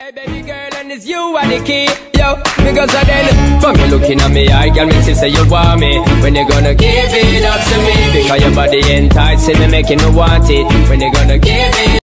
Hey baby girl, and it's you are the key, yo. Because I then, from you looking at me, I can make you say you want me. When you gonna give it up to me? Because your body enticing me, making me want it. When you gonna give it